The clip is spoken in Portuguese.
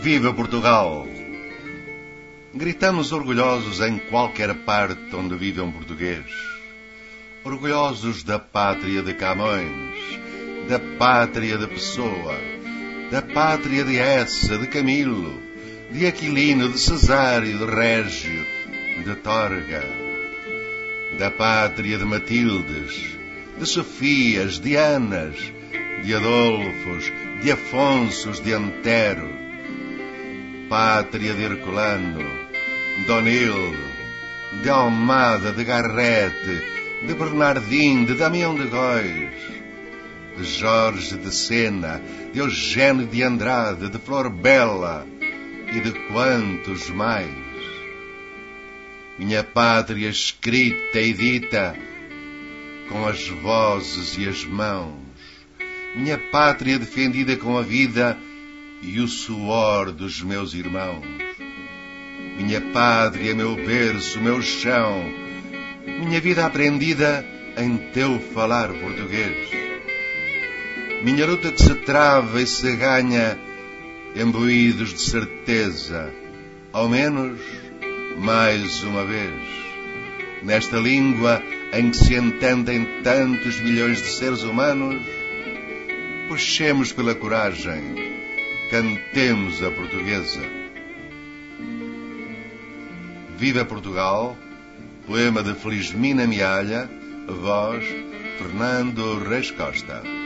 Viva Portugal! Gritamos orgulhosos em qualquer parte onde vive um português. Orgulhosos da pátria de Camões, da pátria de Pessoa, da pátria de Essa, de Camilo, de Aquilino, de Cesário, de Régio, de Torga, da pátria de Matildes, de Sofias, de Anas, de Adolfos, de Afonsos, de Antero, pátria de Herculano, de Onildo, de Almada, de Garrete, de Bernardim, de Damião de Góis, de Jorge de Sena, de Eugênio de Andrade, de Flor Bela e de quantos mais. Minha pátria escrita e dita com as vozes e as mãos, minha pátria defendida com a vida e o suor dos meus irmãos, minha pátria, meu berço, meu chão, minha vida aprendida em teu falar português, minha luta que se trava e se ganha imbuídos de certeza, ao menos mais uma vez, nesta língua em que se entendem tantos milhões de seres humanos. Puxemos pela coragem, cantemos a portuguesa. Viva Portugal, poema de Felizmina Mialha, voz Fernando Reis Costa.